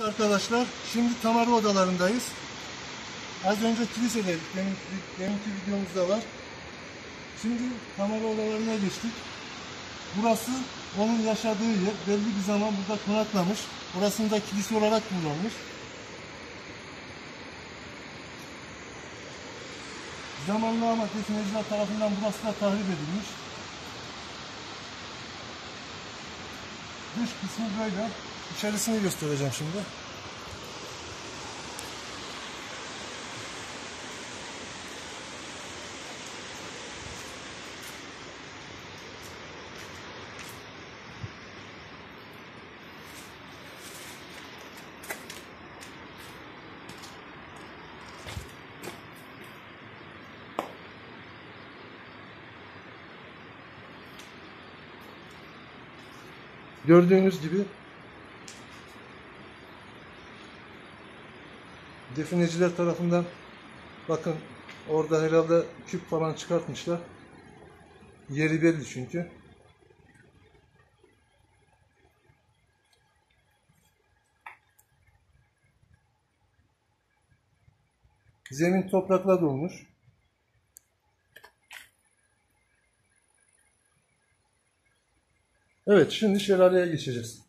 Arkadaşlar, şimdi tamara odalarındayız. Az önce kilisedeydik, deminki videomuzda var. Şimdi tamara odalarına geçtik. Burası onun yaşadığı yer. Belli bir zaman burada konaklamış. Burasını da kilise olarak kullanmış. Zamanla ama defineciler tarafından burası da tahrip edilmiş. Dış kısmı böyle. İçerisini göstereceğim şimdi. Gördüğünüz gibi defineciler tarafından, bakın orada herhalde küp falan çıkartmışlar. Yeri belli çünkü. Zemin toprakla dolmuş. Evet, şimdi şelaleye geçeceğiz.